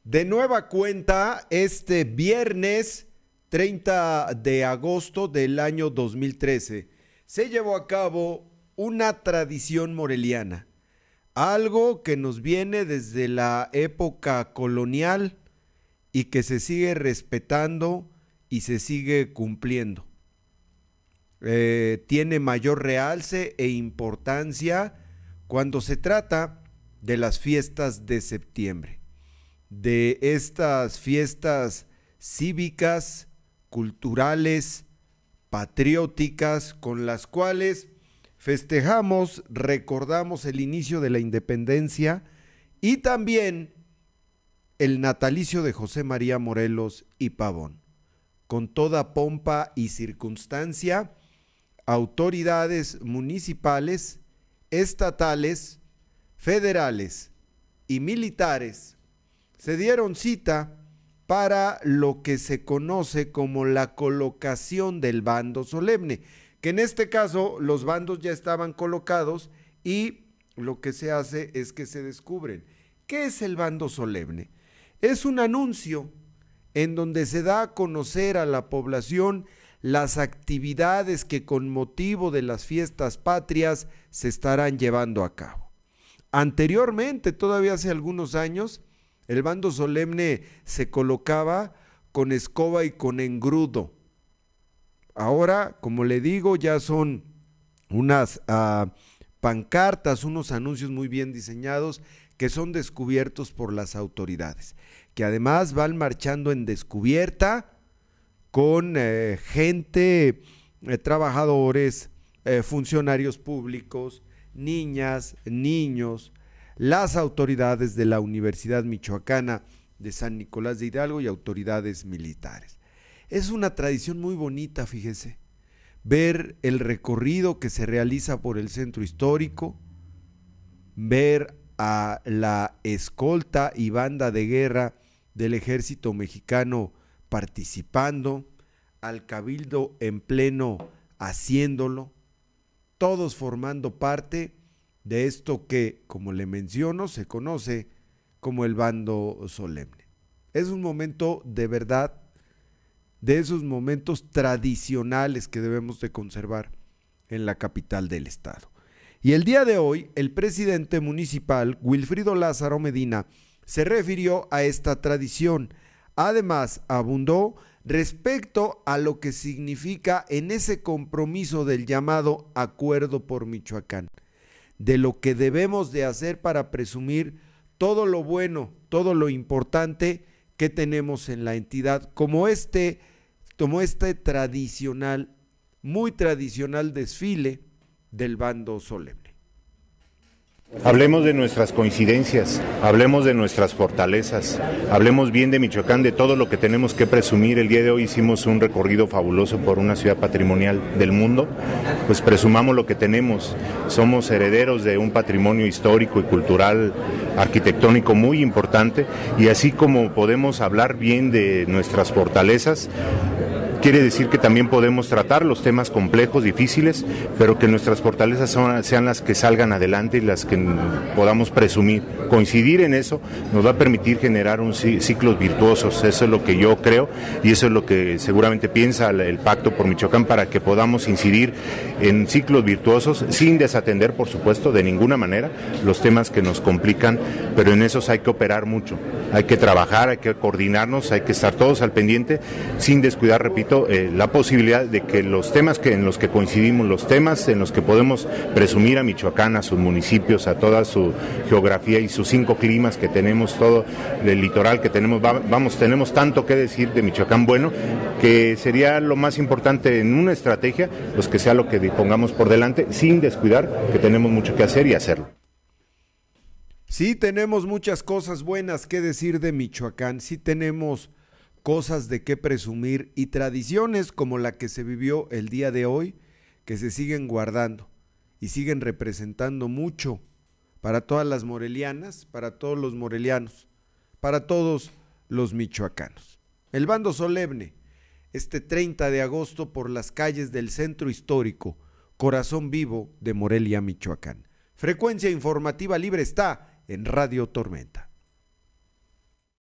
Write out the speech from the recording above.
De nueva cuenta, este viernes 30 de agosto del año 2013 se llevó a cabo una tradición moreliana, algo que nos viene desde la época colonial y que se sigue respetando y se sigue cumpliendo. Tiene mayor realce e importancia cuando se trata de las fiestas de septiembre, de estas fiestas cívicas, culturales, patrióticas, con las cuales festejamos, recordamos el inicio de la independencia y también el natalicio de José María Morelos y Pavón. Con toda pompa y circunstancia, autoridades municipales, estatales, federales y militares se dieron cita para lo que se conoce como la colocación del bando solemne, que en este caso los bandos ya estaban colocados y lo que se hace es que se descubren. ¿Qué es el bando solemne? Es un anuncio en donde se da a conocer a la población las actividades que con motivo de las fiestas patrias se estarán llevando a cabo. Anteriormente, todavía hace algunos años, el bando solemne se colocaba con escoba y con engrudo. Ahora, como le digo, ya son unas pancartas, unos anuncios muy bien diseñados que son descubiertos por las autoridades, que además van marchando en descubierta con gente, trabajadores, funcionarios públicos, niñas, niños, las autoridades de la Universidad Michoacana de San Nicolás de Hidalgo y autoridades militares. Es una tradición muy bonita, fíjese, ver el recorrido que se realiza por el centro histórico, ver a la escolta y banda de guerra del ejército mexicano participando, al cabildo en pleno haciéndolo, todos formando parte de esto que, como le menciono, se conoce como el bando solemne. Es un momento de verdad, de esos momentos tradicionales que debemos de conservar en la capital del estado. Y el día de hoy, el presidente municipal, Wilfrido Lázaro Medina, se refirió a esta tradición. Además, abundó respecto a lo que significa en ese compromiso del llamado Acuerdo por Michoacán, de lo que debemos de hacer para presumir todo lo bueno, todo lo importante que tenemos en la entidad, como este tradicional, muy tradicional desfile del bando solemne. Hablemos de nuestras coincidencias, hablemos de nuestras fortalezas, hablemos bien de Michoacán, de todo lo que tenemos que presumir. El día de hoy hicimos un recorrido fabuloso por una ciudad patrimonial del mundo, pues presumamos lo que tenemos. Somos herederos de un patrimonio histórico y cultural, arquitectónico muy importante, y así como podemos hablar bien de nuestras fortalezas, quiere decir que también podemos tratar los temas complejos, difíciles, pero que nuestras fortalezas sean las que salgan adelante y las que podamos presumir. Coincidir en eso nos va a permitir generar ciclos virtuosos. Eso es lo que yo creo y eso es lo que seguramente piensa el Pacto por Michoacán, para que podamos incidir en ciclos virtuosos sin desatender, por supuesto, de ninguna manera los temas que nos complican, pero en esos hay que operar mucho. Hay que trabajar, hay que coordinarnos, hay que estar todos al pendiente sin descuidar, repito, la posibilidad de que los temas en los que coincidimos, los temas en los que podemos presumir a Michoacán, a sus municipios, a toda su geografía y sus 5 climas que tenemos, todo el litoral que tenemos, tenemos tanto que decir de Michoacán bueno, que sería lo más importante en una estrategia, pues que sea lo que pongamos por delante, sin descuidar que tenemos mucho que hacer y hacerlo. Sí, tenemos muchas cosas buenas que decir de Michoacán, sí tenemos cosas de qué presumir y tradiciones como la que se vivió el día de hoy, que se siguen guardando y siguen representando mucho para todas las morelianas, para todos los morelianos, para todos los michoacanos. El bando solemne, este 30 de agosto por las calles del centro histórico, corazón vivo de Morelia, Michoacán. Frecuencia informativa libre está en Radio Tormenta.